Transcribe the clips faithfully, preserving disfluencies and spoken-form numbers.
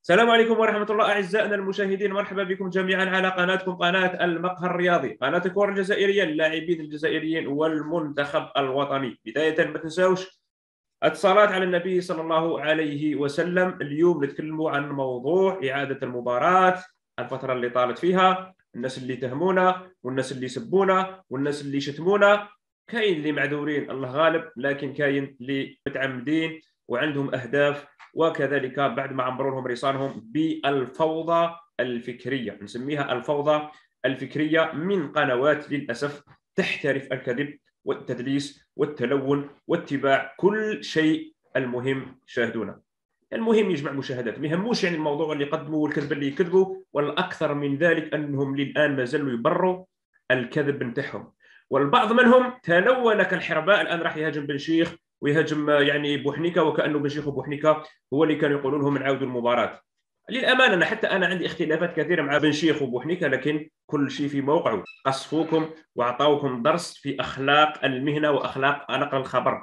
السلام عليكم ورحمة الله أعزائنا المشاهدين، مرحبا بكم جميعا على قناتكم قناة المقهى الرياضي، قناة الكرة الجزائرية للاعبين الجزائريين والمنتخب الوطني. بداية ما تنساوش اتصالات على النبي صلى الله عليه وسلم. اليوم نتكلموا عن موضوع إعادة المباراة، الفترة اللي طالت فيها، الناس اللي تهمونا والناس اللي سبونا والناس اللي شتمونا. كاين اللي معذورين الله غالب، لكن كاين اللي متعمدين وعندهم أهداف، وكذلك بعد ما عمروا لهم رصانهم بالفوضى الفكرية. نسميها الفوضى الفكرية من قنوات للأسف تحترف الكذب والتدليس والتلون واتباع كل شيء. المهم شاهدونا، المهم يجمع مشاهدات، ما يهموش يعني الموضوع اللي يقدموا والكذب اللي يكذبوا، والاكثر من ذلك انهم للان ما زالوا يبروا الكذب نتاعهم. والبعض منهم تلون كالحرباء، الان راح يهاجم بن شيخ ويهاجم يعني بوحنيكا، وكانه بن شيخ وبوحنيكا هو اللي كانوا يقولون لهم نعاودوا المباراه. للامانه انا حتى انا عندي اختلافات كثيره مع بن شيخ وبوحنيكا، لكن كل شيء في موقعه. قصفوكم واعطوكم درس في اخلاق المهنه واخلاق نقل الخبر.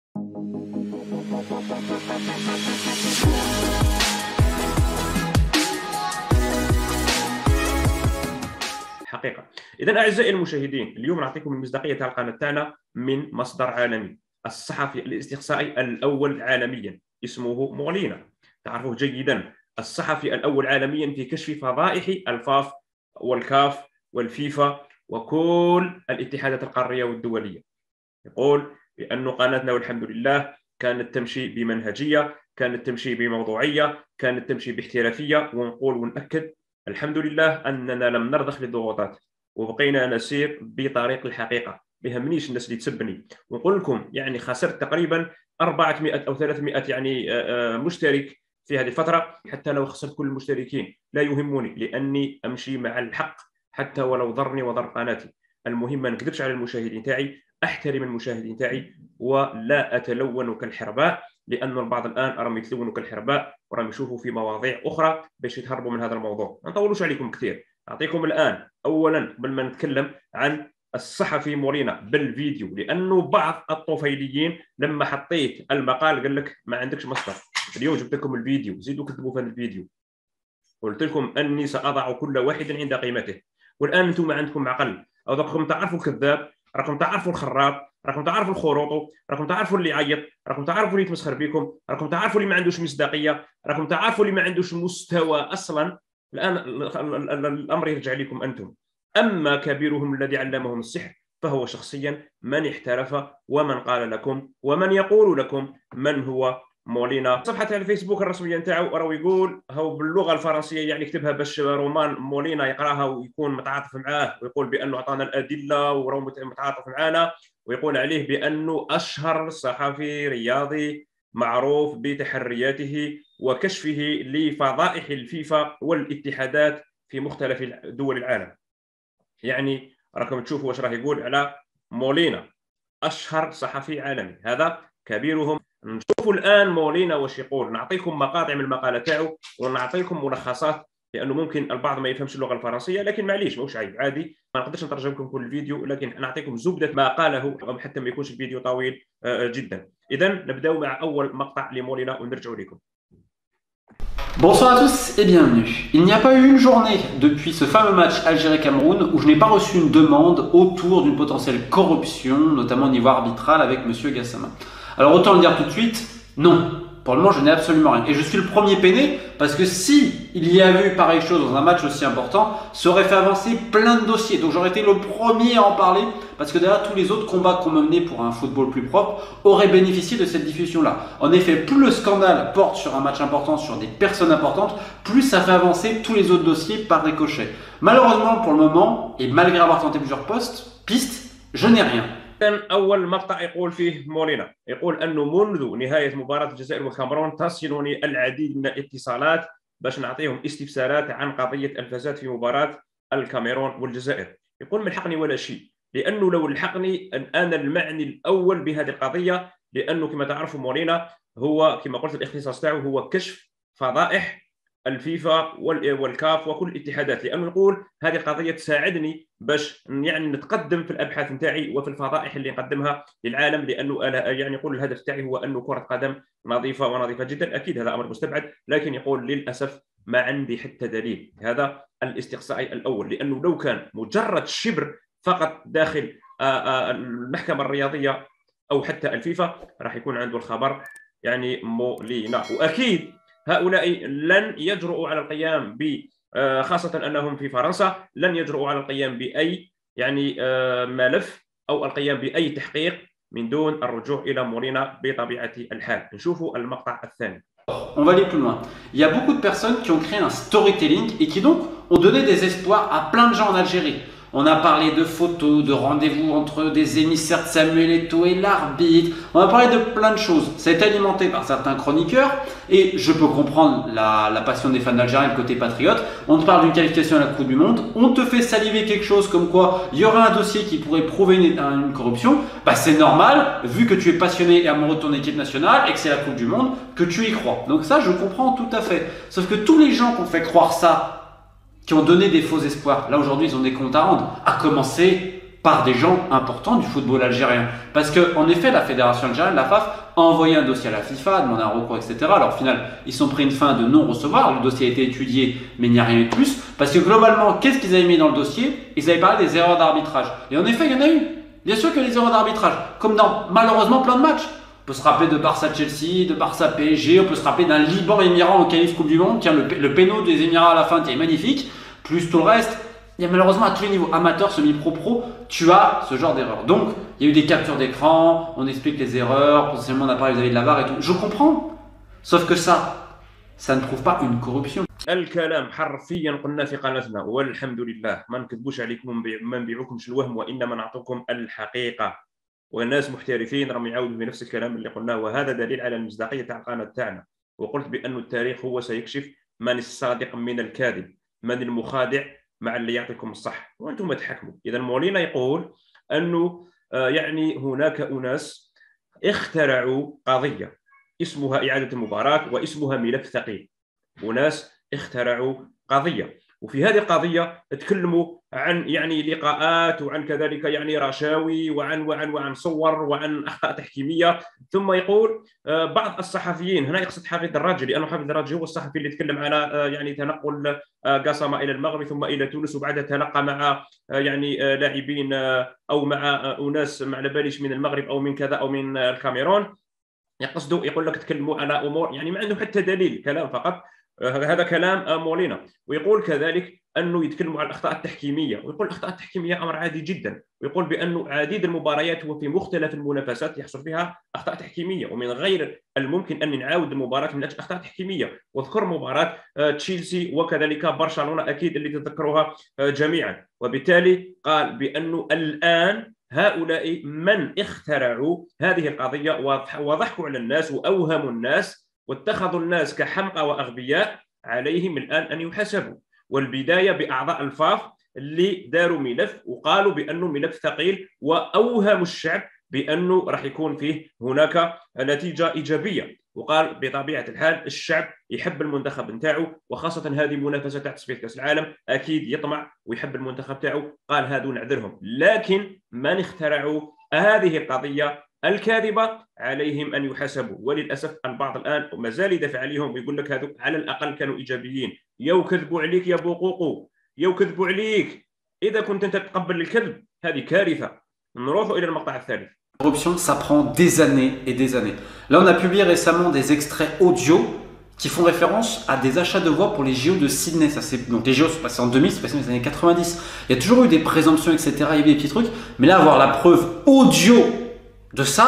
حقيقه. اذا اعزائي المشاهدين، اليوم نعطيكم المصداقيه تاع القناه تاعنا من مصدر عالمي، الصحفي الاستقصائي الاول عالميا اسمه مولينا، تعرفوه جيدا، الصحفي الأول عالميا في كشف فضائح الفاف والكاف والفيفا وكل الاتحادات القارية والدولية. يقول بأن قناتنا والحمد لله كانت تمشي بمنهجية، كانت تمشي بموضوعية، كانت تمشي باحترافية، ونقول ونأكد الحمد لله أننا لم نرضخ للضغوطات وبقينا نسير بطريق الحقيقة. ما يهمنيش الناس اللي تسبني، ونقول لكم يعني خسرت تقريبا أربعمائة أو ثلاثمائة يعني مشترك في هذه الفترة. حتى لو خسرت كل المشتركين لا يهمني، لأني أمشي مع الحق حتى ولو ضرني وضر قناتي. المهم ما نكذبش على المشاهدين تاعي، أحترم المشاهدين تاعي ولا أتلون كالحرباء، لأن البعض الآن راهم يتلونوا كالحرباء وراهم يشوفوا في مواضيع أخرى باش يتهربوا من هذا الموضوع. ما نطولوش عليكم كثير، أعطيكم الآن أولا قبل ما نتكلم عن الصحفي مولينا بالفيديو، لأنه بعض الطفيليين لما حطيت المقال قال لك ما عندكش مصدر. اليوم جبت لكم الفيديو، زيدوا كتبوا في هذا الفيديو، قلت لكم أني سأضع كل واحد عند قيمته. والآن أنتم عندكم عقل، أو راكم تعرفوا الكذاب، راكم تعرفوا الخراب، راكم تعرفوا الخروط، راكم تعرفوا اللي يعيط، راكم تعرفوا اللي يتمسخر بكم، راكم تعرفوا اللي ما عندوش مصداقية، راكم تعرفوا اللي ما عندوش مستوى أصلا. الآن الأمر يرجع لكم أنتم. أما كبيرهم الذي علمهم السحر فهو شخصيا من احترف ومن قال لكم ومن يقول لكم من هو مولينا. صفحة الفيسبوك الرسمية نتاعو راهو يقول هو باللغة الفرنسية، يعني كتبها باش رومان مولينا يقراها ويكون متعاطف معاه، ويقول بأنه أعطانا الأدلة وراهو متعاطف معنا، ويقول عليه بأنه أشهر صحفي رياضي معروف بتحرياته وكشفه لفضائح الفيفا والاتحادات في مختلف دول العالم. يعني راكم تشوفوا واش راه يقول على مولينا، أشهر صحفي عالمي، هذا كبيرهم. نشوفوا الان مولينا واش يقول، نعطيكم مقاطع من المقاله تاعو ونعطيكم ملخصات، لانه ممكن البعض ما يفهمش اللغه الفرنسيه، لكن معليش ماهوش عيب، عادي ما نقدرش نترجم لكم كل الفيديو، لكن نعطيكم زبده ما قاله حتى ما يكونش الفيديو طويل جدا. اذا نبداو مع اول مقطع لمولينا ونرجعوا لكم. Bonsoir à tous et bienvenue. Il n'y a pas eu une journée depuis ce fameux match Algérie-Cameroun où je n'ai pas reçu une demande autour d'une potentielle corruption, notamment au niveau arbitral avec Monsieur Gassama. Alors autant le dire tout de suite, non. Pour le moment, je n'ai absolument rien. Et je suis le premier peiné parce que si il y avait eu pareille chose dans un match aussi important, ça aurait fait avancer plein de dossiers. Donc j'aurais été le premier à en parler parce que derrière tous les autres combats qu'on menait pour un football plus propre auraient bénéficié de cette diffusion-là. En effet, plus le scandale porte sur un match important, sur des personnes importantes, plus ça fait avancer tous les autres dossiers par ricochet. Malheureusement, pour le moment, et malgré avoir tenté plusieurs postes, pistes, je n'ai rien. كان أول مقطع يقول فيه مولينا، يقول أنه منذ نهاية مباراة الجزائر والكاميرون تصلني العديد من الاتصالات باش نعطيهم استفسارات عن قضية الفساد في مباراة الكاميرون والجزائر. يقول ما لحقني ولا شيء، لأنه لو لحقني أنا المعني الأول بهذه القضية، لأنه كما تعرفوا مولينا هو كما قلت الاختصاص تاعو هو كشف فضائح الفيفا والكاف وكل الاتحادات، لانه نقول هذه قضيه تساعدني باش يعني نتقدم في الابحاث نتاعي وفي الفضائح اللي نقدمها للعالم، لانه يعني يقول الهدف تاعي هو انه كره قدم نظيفه ونظيفه جدا. اكيد هذا امر مستبعد، لكن يقول للاسف ما عندي حتى دليل. هذا الاستقصائي الأول، لأنه لو كان مجرد شبر فقط داخل المحكمة الرياضية أو حتى الفيفا راح يكون عنده الخبر يعني مولينا. وأكيد هؤلاء لن يجرؤوا على القيام ب خاصة أنهم في فرنسا لن يجرؤوا على القيام بأي يعني ملف أو القيام بأي تحقيق من دون الرجوع إلى مولينا بطبيعة الحال. نشوفوا المقطع الثاني. On va aller plus loin. Il y a beaucoup de personnes qui ont créé un storytelling et qui donc ont donné des espoirs à plein de gens en Algérie. On a parlé de photos, de rendez-vous entre des émissaires de Samuel Eto'o et l'arbitre. On a parlé de plein de choses. Ça a été alimenté par certains chroniqueurs et je peux comprendre la, la passion des fans d'Algérie, le côté patriote. On te parle d'une qualification à la Coupe du Monde. On te fait saliver quelque chose comme quoi il y aura un dossier qui pourrait prouver une, une corruption. Bah, c'est normal, vu que tu es passionné et amoureux de ton équipe nationale et que c'est la Coupe du Monde, que tu y crois. Donc ça, je comprends tout à fait. Sauf que tous les gens qui ont fait croire ça, qui ont donné des faux espoirs. Là, aujourd'hui, ils ont des comptes à rendre, à commencer par des gens importants du football algérien. Parce qu'en effet, la fédération algérienne, la F A F, a envoyé un dossier à la FIFA, a demandé un recours, et cetera. Alors, au final, ils sont pris une fin de non-recevoir. Le dossier a été étudié, mais il n'y a rien eu de plus. Parce que globalement, qu'est-ce qu'ils avaient mis dans le dossier? Ils avaient parlé des erreurs d'arbitrage. Et en effet, il y en a eu. Bien sûr qu'il y a des erreurs d'arbitrage, comme dans malheureusement plein de matchs. On peut se rappeler de Barça-Chelsea, de Barça-P S G, on peut se rappeler d'un Liban-Émirat en qualif Coupe du Monde. Tiens, le, le péno des Émirats à la fin, tiens, est magnifique. Plus tout le reste, il y a malheureusement à tous les niveaux, amateur, semi-pro-pro, tu as ce genre d'erreur. Donc, il y a eu des captures d'écran, on explique les erreurs, potentiellement on a parlé vis-à-vis de la V A R et tout. Je comprends. Sauf que ça, ça ne prouve pas une corruption. الكلام حرفيا قلنا في قناتنا والحمد لله ما نكذبوش عليكم ما نبيعوكمش الوهم وانما نعطوكم الحقيقه. والناس محترفين راهم يعاودوا بنفس الكلام اللي قلناه، وهذا دليل على المصداقيه تاع القناه تاعنا. وقلت بأن التاريخ هو سيكشف من الصادق من الكاذب، من المخادع مع اللي يعطيكم الصح، وانتم تحكموا. اذا مولينا يقول انه يعني هناك اناس اخترعوا قضيه اسمها اعاده المباراه واسمها ملف ثقيل. اناس اخترعوا قضيه، وفي هذه القضيه تكلموا عن يعني لقاءات وعن كذلك يعني رشاوي وعن وعن وعن صور وعن اخطاء تحكيميه. ثم يقول بعض الصحفيين، هنا يقصد حفيظ دراجي، لانه حفيظ دراجي هو الصحفي اللي تكلم على يعني تنقل قسم الى المغرب ثم الى تونس وبعدها تلقى مع يعني لاعبين او مع اناس ما على باليش من المغرب او من كذا او من الكاميرون. يقصدوا يقول لك تكلموا على امور يعني ما عندهم حتى دليل، كلام فقط. هذا كلام مولينا. ويقول كذلك انه يتكلموا عن الاخطاء التحكيميه، ويقول الاخطاء التحكيميه امر عادي جدا، ويقول بانه عديد المباريات وفي مختلف المنافسات يحصل فيها اخطاء تحكيميه، ومن غير الممكن ان نعاود المباراه من اجل اخطاء تحكيميه. واذكر مباراه تشيلسي وكذلك برشلونه اكيد اللي تتذكروها جميعا. وبالتالي قال بانه الان هؤلاء من اخترعوا هذه القضيه وضحكوا على الناس واوهموا الناس واتخذوا الناس كحمقى واغبياء، عليهم الان ان يحاسبوا. والبدايه باعضاء الفاف اللي داروا ملف وقالوا بانه ملف ثقيل واوهموا الشعب بانه راح يكون فيه هناك نتيجه ايجابيه. وقال بطبيعه الحال الشعب يحب المنتخب نتاعو، وخاصه هذه منافسه تاع تصفيات كاس العالم اكيد يطمع ويحب المنتخب تاعو. قال هادو نعذرهم، لكن من اخترعوا هذه القضيه الكاذبه عليهم ان يحاسبوا. وللاسف البعض الان ما زال يدافع عليهم ويقول لك هذو على الاقل كانوا ايجابيين. يو كذبوا عليك يا بوقوقو، يو كذبوا عليك. اذا كنت انت تقبل الكذب هذه كارثه. نروح الى المقطع الثالث. La corruption, ça prend des années et des années. Là, on a publié récemment des extraits audio qui font référence à des achats de voix pour les J O de Sydney. Ça, c'est... Donc les J O sont passés en deux mille, c'est passé dans les années quatre-vingt-dix. Il y a toujours eu des présomptions, et cetera. Il y a eu des petits trucs. Mais là, avoir la preuve audio de ça,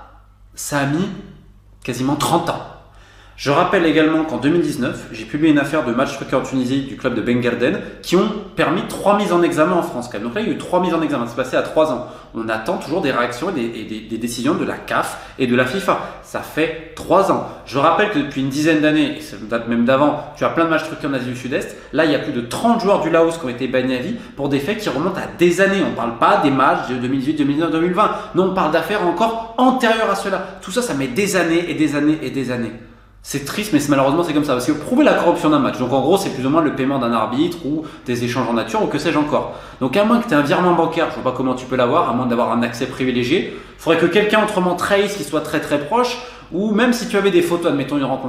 ça a mis quasiment trente ans. Je rappelle également qu'en deux mille dix-neuf, j'ai publié une affaire de match truqué en Tunisie du club de Ben Garden qui ont permis trois mises en examen en France. Quand même. Donc là, il y a eu trois mises en examen. C'est passé à trois ans. On attend toujours des réactions et des, et des, des décisions de la C A F et de la FIFA. Ça fait trois ans. Je rappelle que depuis une dizaine d'années, et ça date même d'avant, tu as plein de matchs truqués en Asie du Sud-Est. Là, il y a plus de trente joueurs du Laos qui ont été bannis à vie pour des faits qui remontent à des années. On ne parle pas des matchs de deux mille dix-huit, deux mille dix-neuf, deux mille vingt. Non, on parle d'affaires encore antérieures à cela. Tout ça, ça met des années et des années et des années. C'est triste, mais malheureusement c'est comme ça. Parce que prouver la corruption d'un match, donc en gros c'est plus ou moins le paiement d'un arbitre ou des échanges en nature ou que sais-je encore. Donc à moins que tu aies un virement bancaire, je ne vois pas comment tu peux l'avoir, à moins d'avoir un accès privilégié. Il faudrait que quelqu'un autrement trahisse, qui soit très très proche, ou même si tu avais des photos, admettons une rencontre.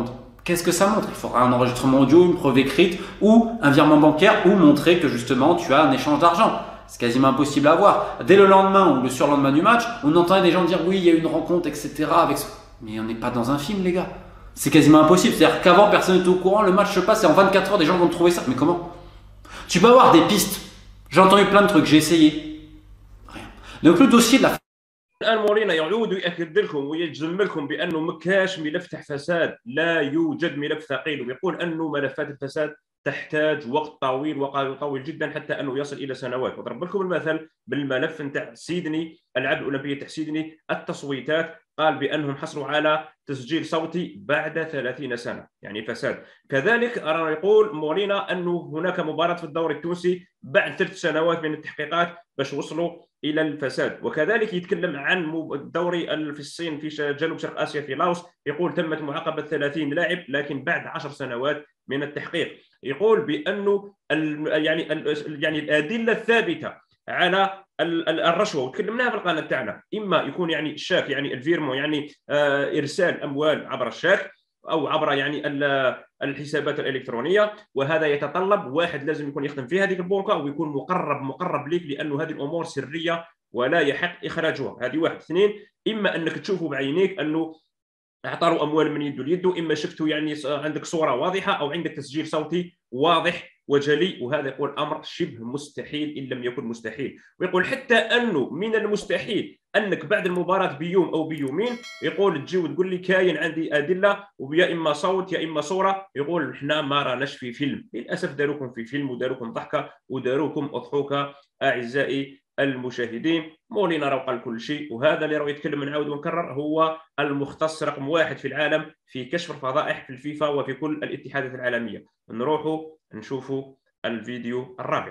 Qu'est-ce que ça montre? Il faudra un enregistrement audio, une preuve écrite ou un virement bancaire ou montrer que justement tu as un échange d'argent. C'est quasiment impossible à avoir. Dès le lendemain ou le surlendemain du match, on entendait des gens dire oui, il y a eu une rencontre, et cetera. Avec... Mais on n'est pas dans un film, les gars. C'est quasiment impossible. C'est-à-dire qu'avant, personne n'était au courant, le match se passe et en vingt-quatre heures, des gens vont trouver ça. Mais comment? Tu peux avoir des pistes. J'ai entendu plein de trucs, j'ai essayé. Rien. Donc le dossier de la الان مورينا يعود ياكد لكم ويجزم لكم بانه ما كاش ملف تاع فساد، لا يوجد ملف ثقيل، ويقول انه ملفات الفساد تحتاج وقت طويل وطويل جدا حتى انه يصل الى سنوات. وضرب لكم المثل بالملف نتاع سيدني، الالعاب الاولمبيه تاع سيدني، التصويتات قال بانهم حصلوا على تسجيل صوتي بعد ثلاثين سنه، يعني فساد. كذلك أرى يقول مورينا انه هناك مباراه في الدوري التونسي بعد ثلاث سنوات من التحقيقات باش وصلوا الى الفساد. وكذلك يتكلم عن الدوري في الصين في جنوب شرق اسيا في لاوس، يقول تمت معاقبه ثلاثين لاعب لكن بعد عشر سنوات من التحقيق. يقول بانه يعني يعني الادله الثابته على الرشوه وتكلمناها في القناه تاعنا، اما يكون يعني الشاك يعني الفيرمو يعني ارسال اموال عبر الشاك او عبر يعني الحسابات الالكترونيه، وهذا يتطلب واحد لازم يكون يخدم في هذه البنكه ويكون مقرب مقرب ليك، لانه هذه الامور سريه ولا يحق اخراجها. هذه واحد. اثنين، اما انك تشوفوا بعينيك انه اعطوا اموال من يده ليده، اما شفتوا يعني عندك صوره واضحه او عندك تسجيل صوتي واضح وجلي، وهذا يقول امر شبه مستحيل ان لم يكن مستحيل. ويقول حتى انه من المستحيل انك بعد المباراه بيوم او بيومين يقول تجي وتقول لي كاين عندي ادله ويا اما صوت يا اما صوره، يقول احنا ما راناش في فيلم. للاسف داروكم في فيلم وداروكم ضحكه وداروكم اضحوكه اعزائي المشاهدين. مولينا راه قال كل شيء، وهذا اللي راه يتكلم نعاود ونكرر هو المختص رقم واحد في العالم في كشف الفضائح في الفيفا وفي كل الاتحادات العالميه. نروحوا نشوفوا الفيديو الرابع.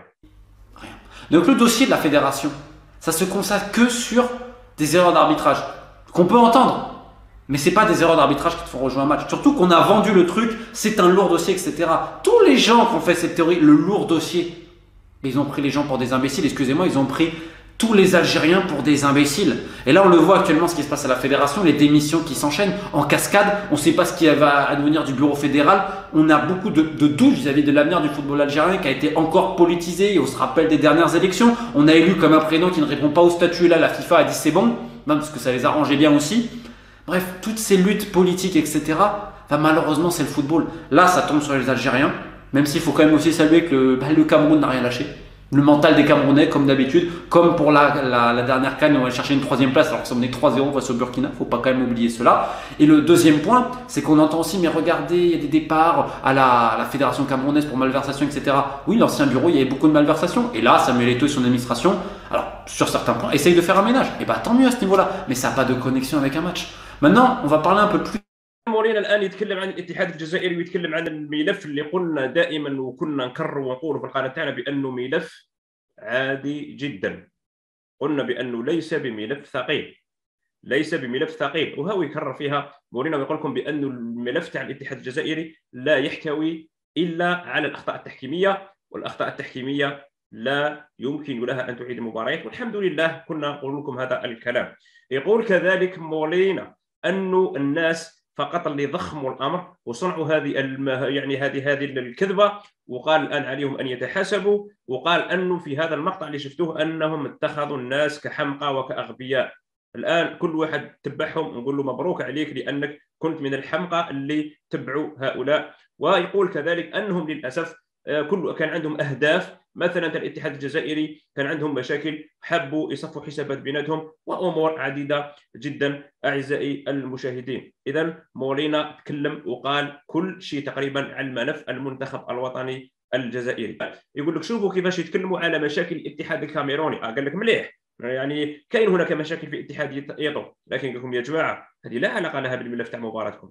Donc le dossier de la fédération, ça se consacre que sur des erreurs d'arbitrage qu'on peut entendre, mais c'est pas des erreurs d'arbitrage qui te font rejouer un match. Surtout qu'on a vendu le truc, c'est un lourd dossier, et cetera. Tous les gens qui ont fait cette théorie, le lourd dossier, ils ont pris les gens pour des imbéciles. Excusez-moi, ils ont pris tous les Algériens pour des imbéciles. Et là, on le voit actuellement, ce qui se passe à la fédération, les démissions qui s'enchaînent en cascade. On ne sait pas ce qui va advenir du bureau fédéral. On a beaucoup de, de doutes vis-à-vis de l'avenir du football algérien qui a été encore politisé. Et on se rappelle des dernières élections. On a élu comme un prénom qui ne répond pas au statut. Et là, la FIFA a dit c'est bon, même parce que ça les arrangeait bien aussi. Bref, toutes ces luttes politiques, et cetera. Enfin, malheureusement, c'est le football. Là, ça tombe sur les Algériens. Même s'il faut quand même aussi saluer que le, bah, le Cameroun n'a rien lâché. Le mental des Camerounais, comme d'habitude, comme pour la, la, la dernière CAN, on va chercher une troisième place alors que ça menait trois zéro face au Burkina, il ne faut pas quand même oublier cela. Et le deuxième point, c'est qu'on entend aussi, mais regardez, il y a des départs à la, à la fédération camerounaise pour malversation, et cetera. Oui, l'ancien bureau, il y avait beaucoup de malversation. Et là, Samuel Eto'o et son administration, alors sur certains points, essayent de faire un ménage. Et bien, tant mieux à ce niveau-là, mais ça n'a pas de connexion avec un match. Maintenant, on va parler un peu plus. مورينا الان يتكلم عن الاتحاد الجزائري ويتكلم عن الملف اللي قلنا دائما وكنا نكرر ونقول في القناه تاعنا بانه ملف عادي جدا. قلنا بانه ليس بملف ثقيل، ليس بملف ثقيل، وهو يكرر فيها مورينا ويقول لكم بانه الملف تاع الاتحاد الجزائري لا يحتوي الا على الاخطاء التحكيميه، والاخطاء التحكيميه لا يمكن لها ان تعيد المباريات، والحمد لله كنا نقول لكم هذا الكلام. يقول كذلك مورينا انه الناس فقط اللي ضخموا الامر وصنعوا هذه يعني هذه هذه الكذبه، وقال الان عليهم ان يتحاسبوا، وقال انه في هذا المقطع اللي شفتوه انهم اتخذوا الناس كحمقى وكاغبياء. الان كل واحد تبعهم نقول له مبروك عليك لانك كنت من الحمقى اللي تبعوا هؤلاء. ويقول كذلك انهم للاسف كل كان عندهم اهداف، مثلا الاتحاد الجزائري كان عندهم مشاكل، حبوا يصفوا حسابات بيناتهم وامور عديده جدا اعزائي المشاهدين. اذا مورينا تكلم وقال كل شيء تقريبا عن ملف المنتخب الوطني الجزائري. يقول لك شوفوا كيفاش يتكلموا على مشاكل الاتحاد الكاميروني. آه قال لك مليح، يعني كاين هناك مشاكل في اتحاد ايطو، لكن قال لكم يا جماعه هذه لا علاقه لها بالملف تاع مباراتكم.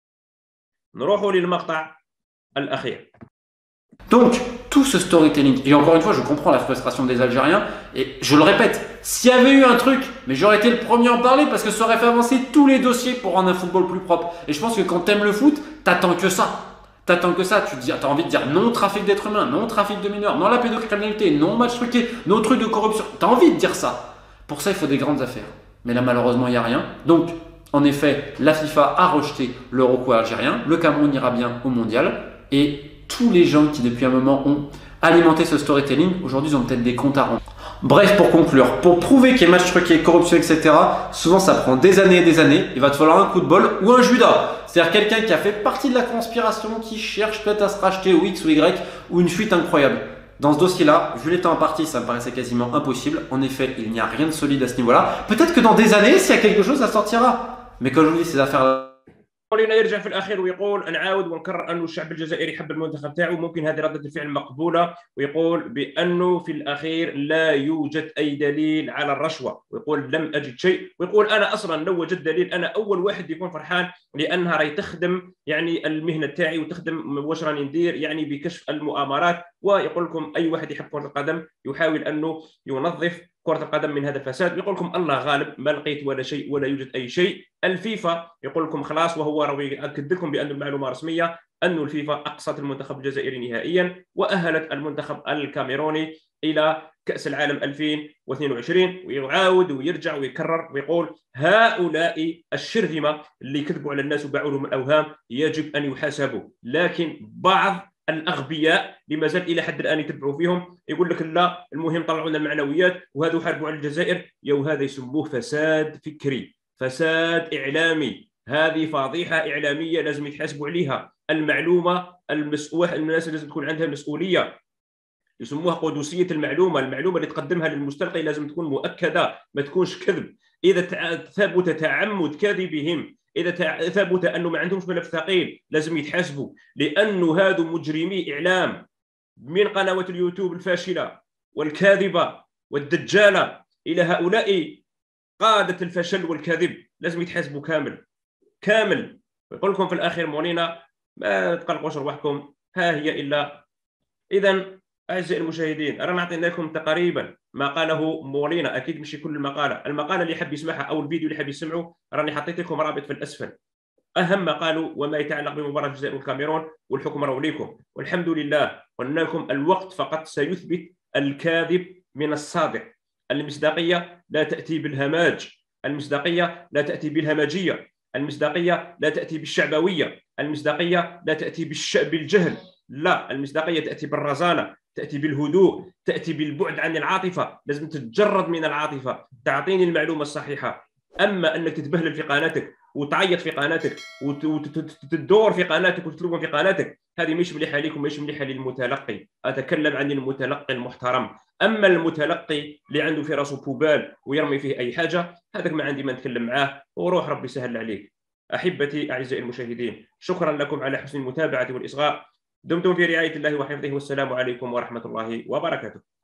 نروحوا للمقطع الاخير. Donc, tout ce storytelling, et encore une fois, je comprends la frustration des Algériens, et je le répète, s'il y avait eu un truc, mais j'aurais été le premier à en parler parce que ça aurait fait avancer tous les dossiers pour rendre un football plus propre. Et je pense que quand t'aimes le foot, t'attends que ça. T'attends que ça, tu te dis, t'as envie de dire non trafic d'êtres humains, non trafic de mineurs, non la pédocriminalité, non match truqué, non truc de corruption. T'as envie de dire ça. Pour ça, il faut des grandes affaires. Mais là, malheureusement, il n'y a rien. Donc, En effet, la FIFA a rejeté l'Euro algérien, le Cameroun ira bien au mondial, et tous les gens qui depuis un moment ont alimenté ce storytelling, aujourd'hui ils ont peut-être des comptes à rendre. Bref, pour conclure, pour prouver qu'il y a match truqué, corruption, et cetera, souvent ça prend des années et des années, il va te falloir un coup de bol ou un Judas. C'est-à-dire quelqu'un qui a fait partie de la conspiration, qui cherche peut-être à se racheter au X ou Y, ou une fuite incroyable. Dans ce dossier-là, vu les temps impartis, ça me paraissait quasiment impossible. En effet, il n'y a rien de solide à ce niveau-là. Peut-être que dans des années, s'il y a quelque chose, ça sortira. Mais comme je vous dis, ces affaires-là. مولينا يرجع في الاخير ويقول نعاود ونكرر انه الشعب الجزائري يحب المنتخب تاعو، ممكن هذه رده الفعل مقبوله، ويقول بانه في الاخير لا يوجد اي دليل على الرشوه، ويقول لم اجد شيء، ويقول انا اصلا لو وجدت دليل انا اول واحد يكون فرحان، لانها راهي تخدم يعني المهنه تاعي وتخدم واش راني ندير يعني بكشف المؤامرات. ويقول لكم اي واحد يحب كره القدم يحاول انه ينظف كرة القدم من هذا الفساد، يقول لكم الله غالب ما لقيت ولا شيء ولا يوجد أي شيء. الفيفا يقول لكم خلاص، وهو راهو يأكد لكم بأن المعلومة رسمية أن الفيفا أقصت المنتخب الجزائري نهائيا وأهلت المنتخب الكاميروني إلى كأس العالم ألفين واثنين وعشرين. ويعاود ويرجع ويكرر ويقول هؤلاء الشرذمة اللي كذبوا على الناس وباعوا لهم الأوهام يجب أن يحاسبوا، لكن بعض الاغبياء اللي مازال الى حد الان يتبعوا فيهم يقول لك لا المهم طلعوا لنا المعنويات وهذو حاربوا على الجزائر. يا وهذا يسموه فساد فكري، فساد اعلامي، هذه فضيحه اعلاميه لازم يتحاسبوا عليها. المعلومه المسؤول الناس لازم تكون عندها مسؤوليه، يسموها قدسيه المعلومه، المعلومه اللي تقدمها للمستلقي لازم تكون مؤكده ما تكونش كذب. اذا ثبت تعمد كذبهم، إذا ثبت أنه ما عندهمش ملف ثقيل لازم يتحاسبوا، لأنه هادو مجرمي إعلام من قنوات اليوتيوب الفاشلة والكاذبة والدجالة إلى هؤلاء قادة الفشل والكذب لازم يتحاسبوا كامل كامل. يقول لكم في الأخير مولينا ما تقلقوش رواحكم، ها هي إلا. إذا أعزائي المشاهدين رانا عطينا لكم تقريبا ما قاله مولينا، اكيد مش كل المقاله، المقاله اللي حاب يسمعها او الفيديو اللي حاب يسمعه راني حطيت لكم رابط في الاسفل، اهم ما قالوا وما يتعلق بمباراه الجزائر والكاميرون، والحكم راهو ليكم. والحمد لله قلنا لكم الوقت فقط سيثبت الكاذب من الصادق. المصداقيه لا تاتي بالهماج، المصداقيه لا تاتي بالهمجيه، المصداقيه لا تاتي بالشعبويه، المصداقيه لا تاتي بالش... بالجهل، لا، المصداقيه تاتي بالرزانه، تأتي بالهدوء، تأتي بالبعد عن العاطفة. لازم تتجرد من العاطفة، تعطيني المعلومة الصحيحة. أما أنك تتبهلل في قناتك وتعيط في قناتك وتدور في قناتك وتطلبهم في قناتك، هذه مش مليحة لكم، مش مليحة للمتلقي. أتكلم عن المتلقي المحترم. أما المتلقي اللي عنده في راسه بوبال ويرمي فيه أي حاجة، هذاك ما عندي ما نتكلم معاه، وروح ربي سهل عليك. أحبتي أعزائي المشاهدين، شكرا لكم على حسن المتابعة والإصغاء. دمتم في رعاية الله وحفظه، والسلام عليكم ورحمة الله وبركاته.